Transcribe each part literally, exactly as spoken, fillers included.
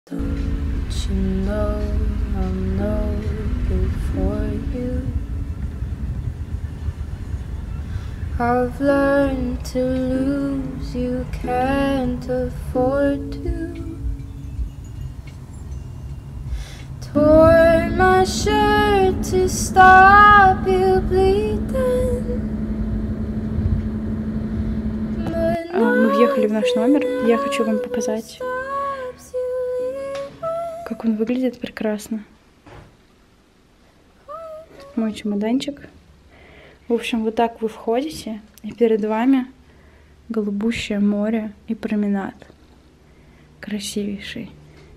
Don't you know I'm no good for you? I've learned to lose, you can't afford to. Tore my shirt to stop you bleeding. Мы въехали в наш номер. Я хочу вам показать, как он выглядит прекрасно. Мой чемоданчик. В общем, вот так вы входите, и перед вами голубущее море и променад. Красивейший.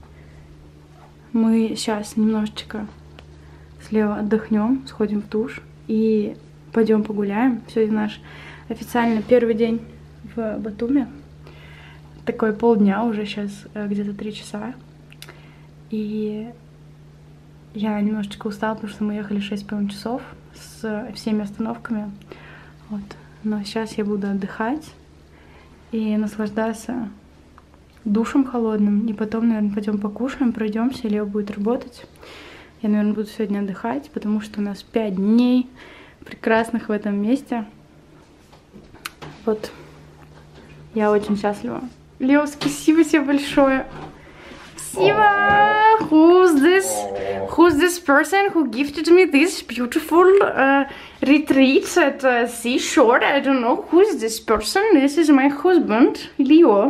Мы сейчас немножечко слева отдохнем, сходим в душ и пойдем погуляем. Сегодня наш официально первый день в Батуми. Такой полдня уже, сейчас где-то три часа. И я немножечко устала, потому что мы ехали шесть по-моему часов с всеми остановками. Вот. Но сейчас я буду отдыхать и наслаждаться душем холодным. И потом, наверное, пойдем покушаем, пройдемся. Лео будет работать. Я, наверное, буду сегодня отдыхать, потому что у нас пять дней прекрасных в этом месте. Вот. Я очень счастлива. Лео, спасибо тебе большое. Спасибо. Who's this? Who's this person who gifted me this beautiful uh, retreat at uh, seashore? I don't know who is this person. This is my husband, Leo.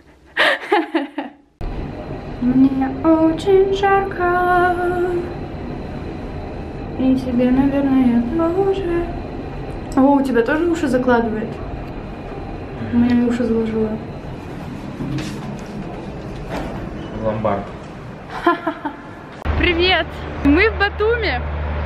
Мне очень жарко. И тебе, наверное, тоже. О, у тебя тоже уши закладывает? У меня уши заложила. Ломбард. Привет! Мы в Батуми.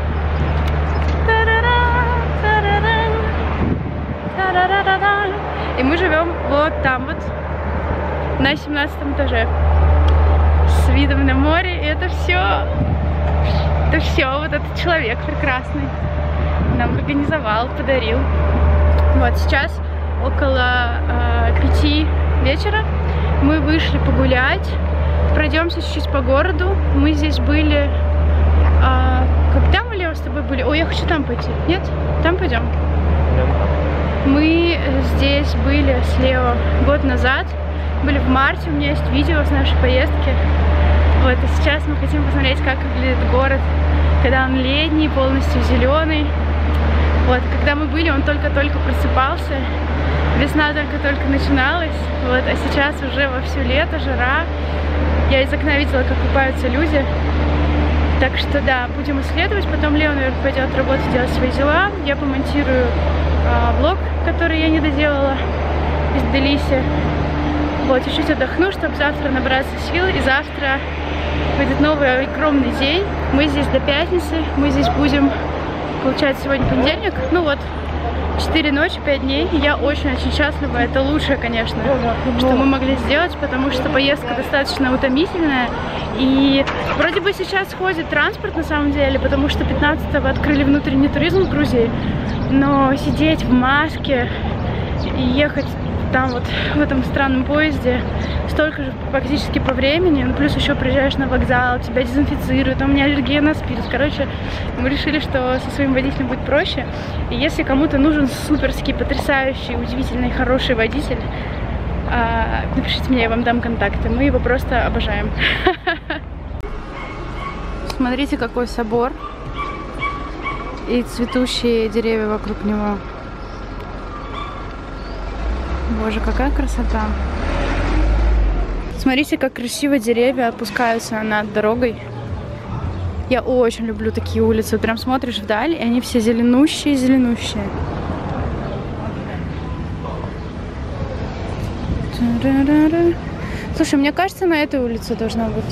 И мы живем вот там вот, на семнадцатом этаже. С видом на море. И это все, это все вот этот человек прекрасный нам организовал, подарил. Вот сейчас около э, пяти вечера. Мы вышли погулять. Пройдемся чуть-чуть по городу. Мы здесь были... А, когда мы, Лео, с тобой были? Ой, я хочу там пойти. Нет? Там пойдем? Мы здесь были с Лео год назад. Были в марте. У меня есть видео с нашей поездки. Вот, и сейчас мы хотим посмотреть, как выглядит город, когда он летний, полностью зеленый. Вот, когда мы были, он только-только просыпался. Весна только-только начиналась. Вот, а сейчас уже вовсю лето, жара. Я из окна видела, как купаются люди. Так что да, будем исследовать. Потом Лео, наверное, пойдет работать, делать свои дела. Я помонтирую э, влог, который я не доделала из Тбилиси. Вот, чуть-чуть отдохну, чтобы завтра набраться сил. И завтра будет новый огромный день. Мы здесь до пятницы. Мы здесь будем, получается, сегодня понедельник. Ну вот, четыре ночи, пять дней. Я очень-очень счастлива. Это лучшее, конечно, что мы могли сделать, потому что поездка достаточно утомительная. И вроде бы сейчас ходит транспорт на самом деле, потому что пятнадцатого открыли внутренний туризм в Грузии. Но сидеть в маске и ехать там вот в этом странном поезде столько же практически по времени, ну, плюс еще приезжаешь на вокзал, тебя дезинфицируют, у меня аллергия на спирт. Короче, мы решили, что со своим водителем будет проще. И если кому-то нужен суперский, потрясающий, удивительный, хороший водитель, напишите мне, я вам дам контакты. Мы его просто обожаем. Смотрите, какой собор и цветущие деревья вокруг него. Боже, какая красота. Смотрите, как красиво деревья опускаются над дорогой. Я очень люблю такие улицы. Прям смотришь вдаль, и они все зеленущие-зеленущие. Слушай, мне кажется, на этой улице должна быть.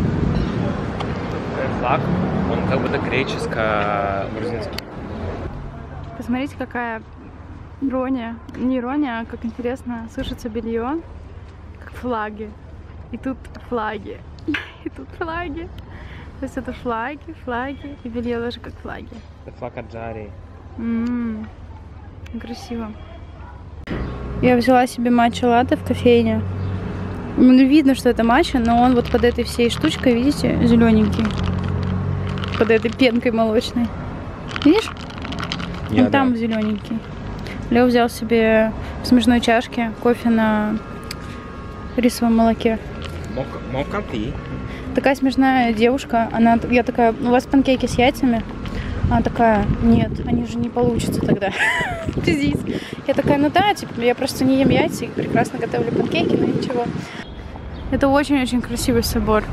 Флаг, он как будто греческо-грузинский. Посмотрите, какая ирония. Не ирония, а как интересно сушится белье, как флаги. И тут флаги. И тут флаги. То есть это флаги, флаги. И белье тоже как флаги. Это флаг Аджарии. М-м-м. Красиво. Я взяла себе матча латте в кофейне. Ну, видно, что это матча, но он вот под этой всей штучкой, видите, зелененький. Под этой пенкой молочной. Видишь? Я, он там да. зелененький. Лео взял себе в смешной чашке кофе на рисовом молоке. Мокапи. Такая смешная девушка. Она, я такая, у вас панкейки с яйцами? Она такая, нет, они же не получатся тогда. Я такая, ну да, типа, я просто не ем яйца и прекрасно готовлю панкейки, но ничего. Это очень-очень красивый собор.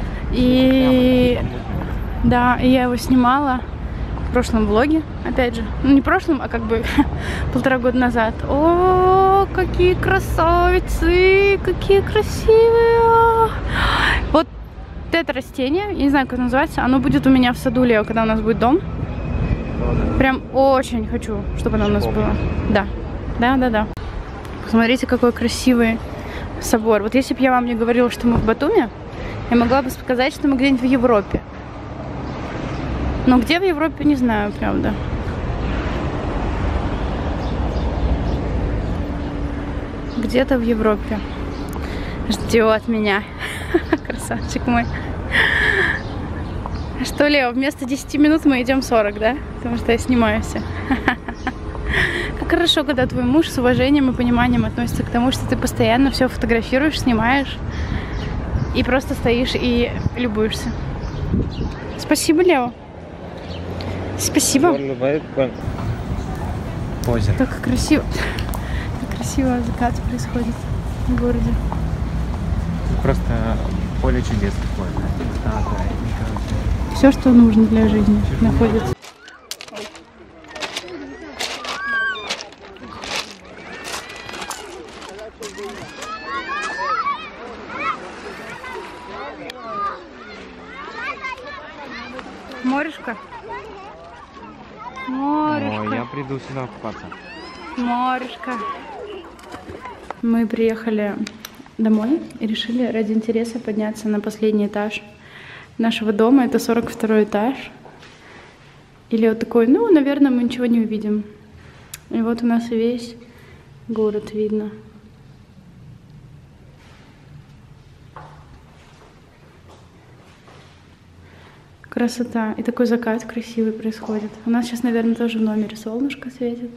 И да, и я его снимала в прошлом влоге, опять же. Ну, не в прошлом, а как бы полтора года назад. О, какие красавицы, какие красивые. Вот это растение, я не знаю, как это называется, оно будет у меня в саду, Лео, когда у нас будет дом. Прям очень хочу, чтобы оно у нас было. Да, да, да, да. Посмотрите, какой красивый собор. Вот если бы я вам не говорила, что мы в Батуми, я могла бы сказать, что мы где-нибудь в Европе. Но где в Европе, не знаю, правда. Где-то в Европе. Ждет меня. Красавчик мой. Что, Лео, вместо десяти минут мы идем сорок, да? Потому что я снимаю все. Как хорошо, когда твой муж с уважением и пониманием относится к тому, что ты постоянно все фотографируешь, снимаешь и просто стоишь и любуешься. Спасибо, Лео. Спасибо. Озеро. Так красиво. Так красиво закат происходит в городе. Просто поле чудес какое-то. Все, что нужно для жизни, находится. Морешка? Морешка. Ой, я приду сюда купаться. Морешка. Мы приехали домой и решили ради интереса подняться на последний этаж нашего дома. Это сорок второй этаж. Или вот такой, ну, наверное, мы ничего не увидим. И вот у нас и весь город видно. Красота. И такой закат красивый происходит. У нас сейчас, наверное, тоже в номере солнышко светит.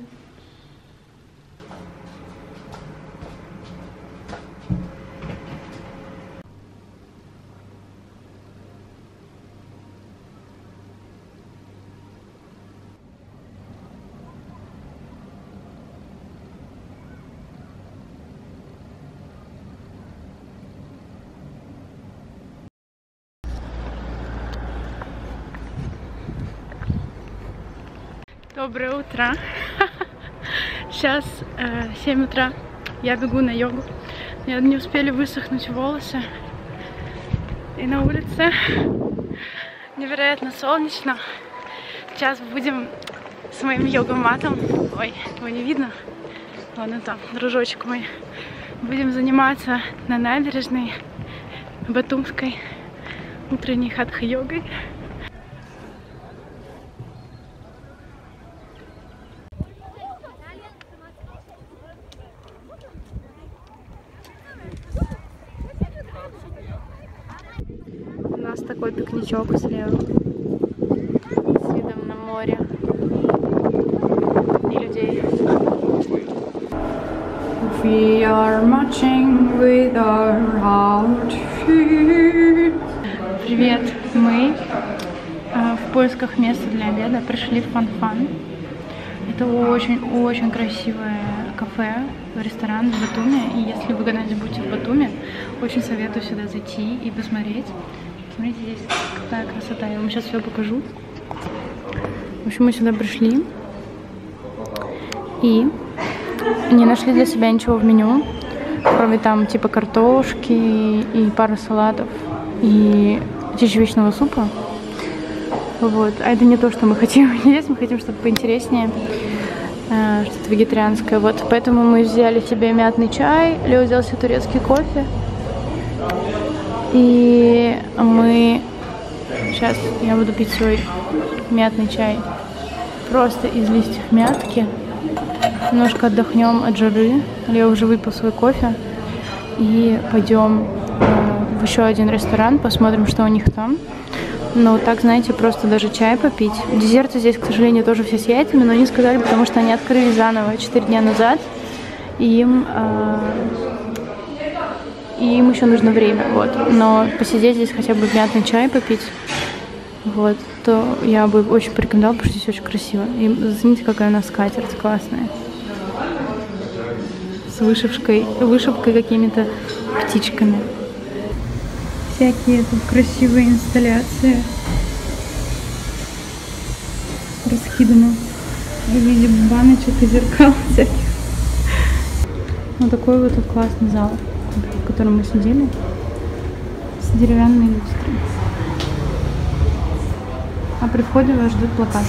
Доброе утро. Сейчас э, семь утра. Я бегу на йогу. Мне не успели высохнуть волосы. И на улице невероятно солнечно. Сейчас будем с моим йога-матом. Ой, его не видно. Ладно, там, дружочек мой. Будем заниматься на набережной Батумской утренней хатха-йогой. У нас такой пикничок слева с видом на море и людей. We are marching with our outfit. Привет! Мы э, в поисках места для обеда пришли в Фан-Фан. Это очень-очень красивое кафе, ресторан в Батуми. И если вы когда-нибудь будете в Батуми, очень советую сюда зайти и посмотреть. Смотрите, здесь какая красота. Я вам сейчас все покажу. В общем, мы сюда пришли и не нашли для себя ничего в меню, кроме там типа картошки и пары салатов и чечевичного супа. Вот. А это не то, что мы хотим есть. Мы хотим что-то поинтереснее, э, что-то вегетарианское. Вот. Поэтому мы взяли себе мятный чай. Лео взял себе турецкий кофе. И мы... Сейчас я буду пить свой мятный чай просто из листьев мятки. Немножко отдохнем от жары. Лео уже выпил свой кофе. и пойдем э, в еще один ресторан, посмотрим, что у них там. Но так, знаете, просто даже чай попить. Десерты здесь, к сожалению, тоже все с яйцами, но они сказали, потому что они открыли заново четыре дня назад, и им, э, и им еще нужно время, вот. Но посидеть здесь хотя бы мятный чай попить, вот, то я бы очень порекомендовала, потому что здесь очень красиво. И зацените, какая у нас скатерть классная. С вышивкой, вышивкой какими-то птичками. Всякие тут красивые инсталляции раскиданы в виде баночек и зеркал всяких. Вот такой вот тут классный зал, в котором мы сидели, с деревянной люстрой. А при входе вас ждут плакат.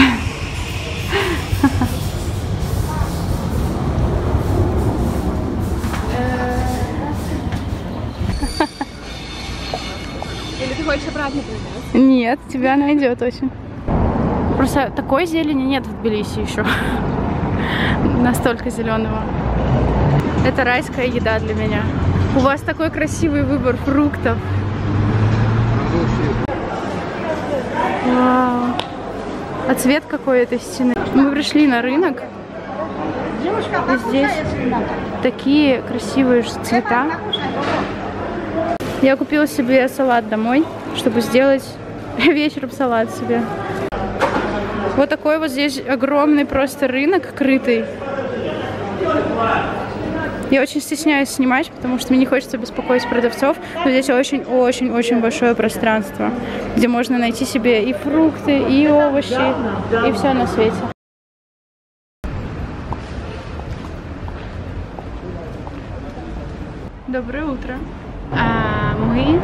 Или ты хочешь обратно придать? Нет, тебя найдет очень. Просто такой зелени нет в Тбилиси еще. Настолько зеленого. Это райская еда для меня. У вас такой красивый выбор фруктов. Вау. А цвет какой этой стены. Мы пришли на рынок. И здесь такие красивые цвета. Я купила себе салат домой, чтобы сделать вечером салат себе. Вот такой вот здесь огромный просто рынок крытый. Я очень стесняюсь снимать, потому что мне не хочется беспокоить продавцов. Но здесь очень-очень-очень большое пространство, где можно найти себе и фрукты, и овощи, и все на свете. Доброе утро. А, мы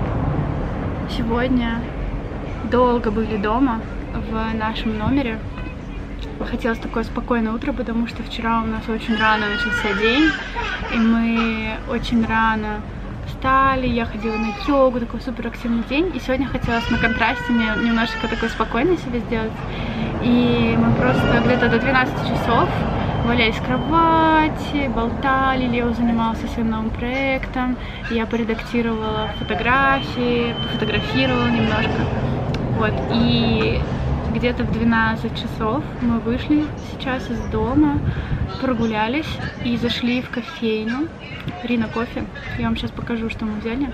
сегодня долго были дома в нашем номере. Хотелось такое спокойное утро, потому что вчера у нас очень рано начался день, и мы очень рано встали, я ходила на йогу, такой суперактивный день, и сегодня хотелось на контрасте мне немножечко такой спокойный себе сделать, и мы просто где-то до двенадцати часов валялись в кровати, болтали, Лео занимался своим новым проектом, я поредактировала фотографии, пофотографировала немножко, вот, и где-то в двенадцать часов мы вышли сейчас из дома, прогулялись и зашли в кофейню Рина кофе. Я вам сейчас покажу, что мы взяли.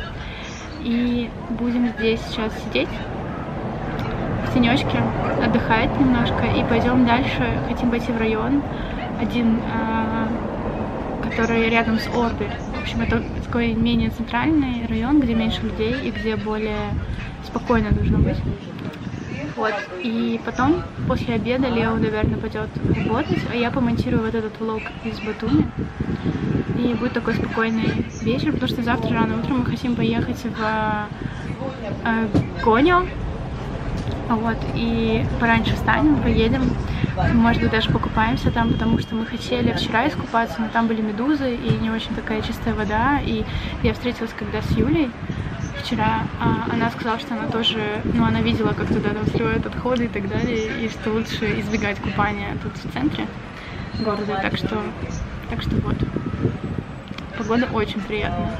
И будем здесь сейчас сидеть в тенечке, отдыхать немножко и пойдем дальше. Хотим пойти в район один, который рядом с Орды. В общем, это такой менее центральный район, где меньше людей и где более спокойно должно быть. Вот, и потом, после обеда, Лео, наверное, пойдет работать, а я помонтирую вот этот влог из Батуми. И будет такой спокойный вечер, потому что завтра рано утром мы хотим поехать в э, Гоню. Вот, и пораньше встанем, поедем, может быть, даже покупаемся там, потому что мы хотели вчера искупаться, но там были медузы и не очень такая чистая вода, и я встретилась когда с Юлей вчера, а она сказала, что она тоже, ну, она видела, как туда там строят отходы и так далее, и что лучше избегать купания тут в центре города, так что, так что вот, погода очень приятная.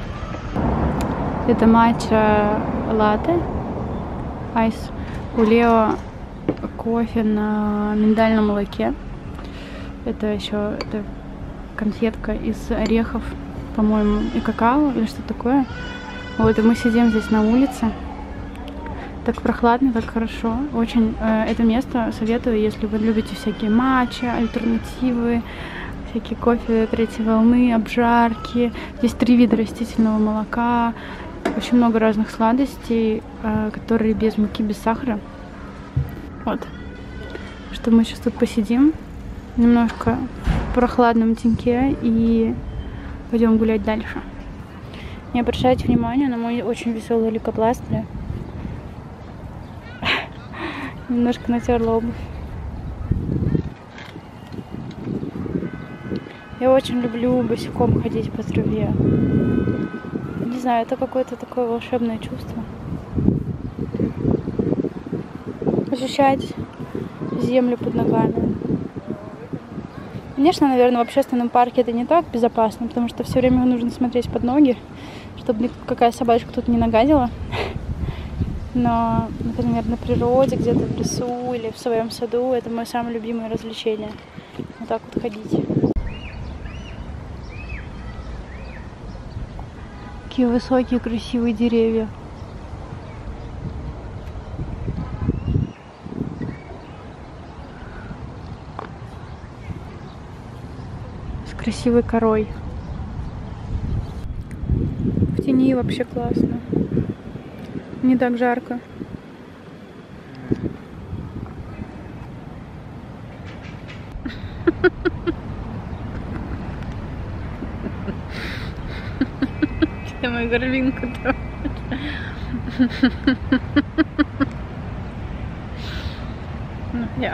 Это матча латте, айс. У Лео кофе на миндальном молоке. Это еще это конфетка из орехов, по-моему, и какао, или что такое. Вот, и мы сидим здесь на улице. Так прохладно, так хорошо. Очень э, это место советую, если вы любите всякие матча, альтернативы, всякие кофе третьей волны, обжарки. Здесь три вида растительного молока. Очень много разных сладостей, э, которые без муки, без сахара. Вот. Что мы сейчас тут посидим немножко в прохладном теньке и пойдем гулять дальше. Не обращайте внимания на мой очень веселый лейкопластырь. Немножко натерла обувь. Я очень люблю босиком ходить по траве. Не знаю, это какое-то такое волшебное чувство. Ощущать землю под ногами. Конечно, наверное, в общественном парке это не так безопасно, потому что все время нужно смотреть под ноги, чтобы какая собачка тут не нагадила. Но, например, на природе, где-то в лесу или в своем саду, это мое самое любимое развлечение. Вот так вот ходить. Какие высокие, красивые деревья. С красивой корой. В тени вообще классно. Не так жарко. Я мою горлинку трогаю. Ну, я.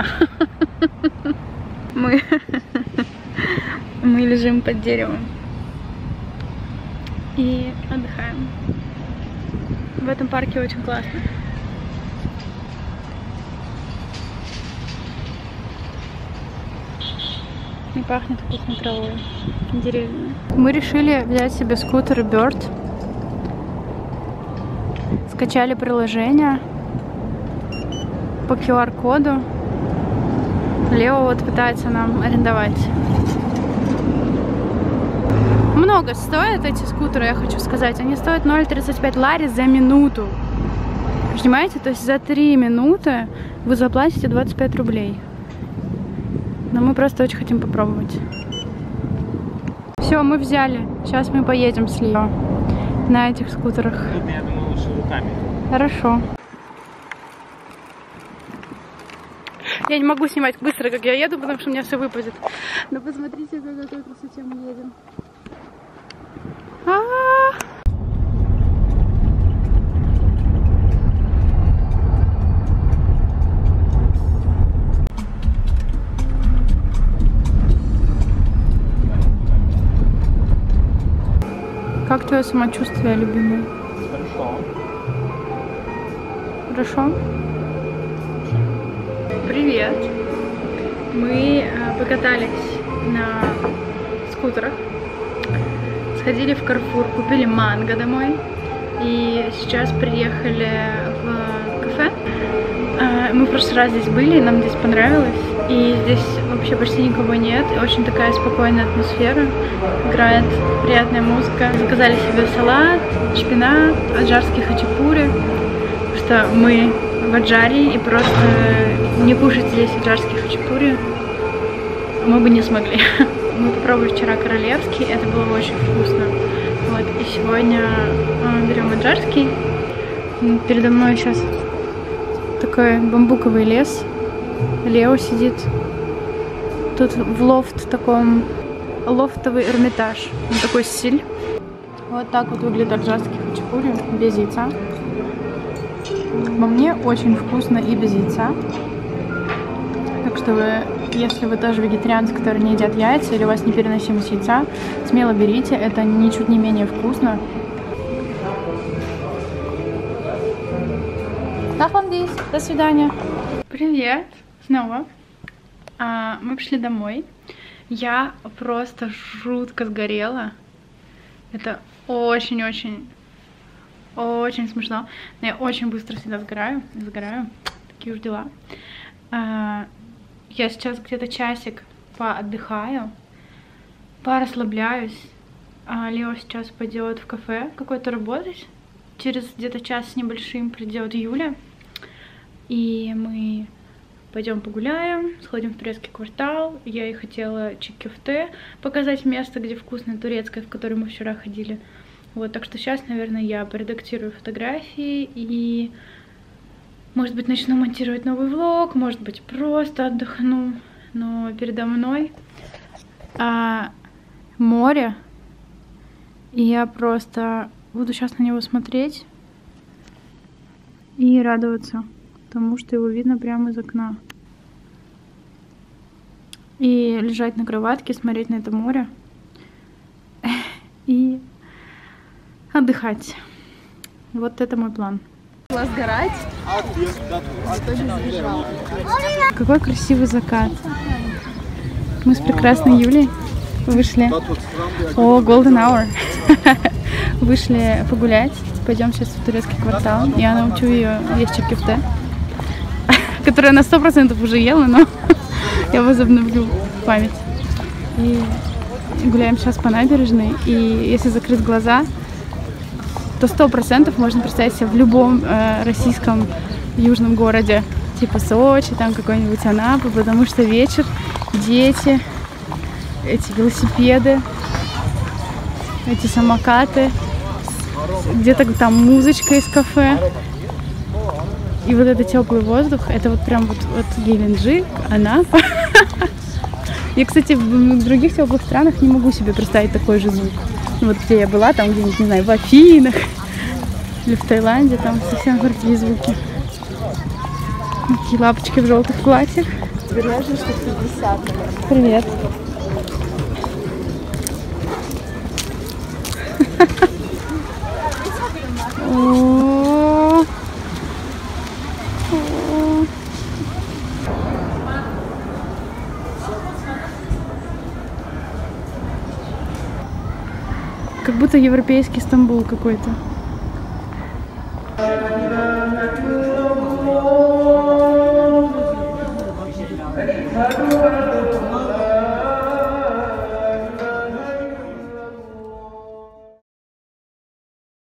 Мы... Мы лежим под деревом и отдыхаем. В этом парке очень классно. И пахнет вкусной травой. Деревьями. Мы решили взять себе скутер Bird. Скачали приложение по ку ар коду. Лео вот пытается нам арендовать. Много стоят эти скутеры, я хочу сказать. Они стоят ноль целых тридцать пять лари за минуту. Понимаете? То есть за три минуты вы заплатите двадцать пять рублей. Но мы просто очень хотим попробовать. Все, мы взяли. Сейчас мы поедем с Лео на этих скутерах. Тут, я думаю, лучше руками. Хорошо. Я не могу снимать быстро, как я еду, потому что у меня все выпадет. Но посмотрите, по какой красоте мы едем. А-а-а! Как твое самочувствие, любимый? Хорошо. Хорошо? Привет! Мы э, покатались на скутерах, сходили в Carrefour, купили манго домой и сейчас приехали в кафе. Э, мы в прошлый раз здесь были, нам здесь понравилось, и здесь вообще почти никого нет, очень такая спокойная атмосфера, играет приятная музыка. Заказали себе салат, шпинат, аджарский хачапури, потому что мы в Аджаре и просто не кушать здесь аджарский хачапури мы бы не смогли. Мы попробовали вчера королевский, это было очень вкусно. Вот, и сегодня э, берем аджарский. Передо мной сейчас такой бамбуковый лес. Лео сидит. Тут в лофт таком, лофтовый Эрмитаж. Вот такой стиль. Вот так вот выглядит аджарский хачапури без яйца. По мне очень вкусно и без яйца. Так что вы, если вы тоже вегетарианцы, которые не едят яйца, или у вас непереносимость яйца, смело берите, это ничуть не менее вкусно. До свидания. Привет, снова. А, мы пришли домой. Я просто жутко сгорела. Это очень-очень, очень смешно. Но я очень быстро всегда сгораю. Сгораю. Такие уж дела. А, я сейчас где-то часик поотдыхаю, порасслабляюсь. А Лео сейчас пойдет в кафе какой-то работать. Через где-то час с небольшим придет Юля. И мы пойдем погуляем, сходим в турецкий квартал. Я ей хотела Чиккефте показать место, где вкусное турецкое, в которое мы вчера ходили. Вот, так что сейчас, наверное, я поредактирую фотографии и, может быть, начну монтировать новый влог, может быть, просто отдохну. Но передо мной а, море, и я просто буду сейчас на него смотреть и радоваться тому, что его видно прямо из окна. И лежать на кроватке, смотреть на это море и отдыхать. Вот это мой план. Сгорать. Какой красивый закат. Мы с прекрасной Юлей вышли. О, Golden Hour. Вышли погулять. Пойдем сейчас в турецкий квартал. Я научу ее есть чакифте, которую она сто процентов уже ела, но я возобновлю память. И гуляем сейчас по набережной. И если закрыть глаза, то сто процентов можно представить себя в любом э, российском южном городе, типа Сочи, там какой-нибудь Анапа, потому что вечер, дети, эти велосипеды, эти самокаты, где-то там музычка из кафе. И вот это теплый воздух, это вот прям вот, вот Геленджик, Анапа. Я, кстати, в других теплых странах не могу себе представить такой же звук. Ну, вот где я была, там где-нибудь, не знаю, в Афинах или в Таиланде, там совсем другие звуки. Такие лапочки в желтых платьях. Вероятно, что пятьдесят. Привет. О, как будто европейский Стамбул какой-то.